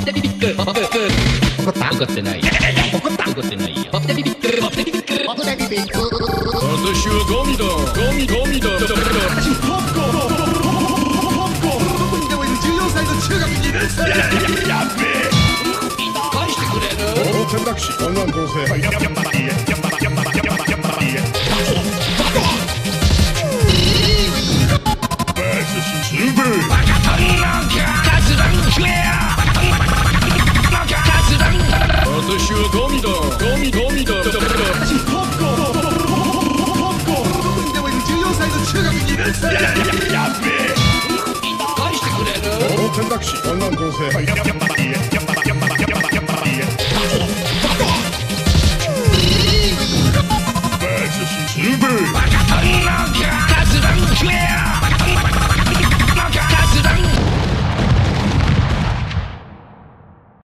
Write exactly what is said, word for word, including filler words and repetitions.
ってビビック怒った怒ってない怒った怒ってないよ怒ってビビック怒ってビビック怒ってビビック私はゴミだゴミゴミだどこにでもいるじゅうよんさいの中学にねん生。 やっべえ返してくれる選択肢こんなんどうせややややややバカタンなんかカツラン食えやカツラン私はゴミだゴミゴミだどこにでもいるじゅうよんさいの中学にねん生。 やややべえ返してくれる選択肢こんなんどうせやややや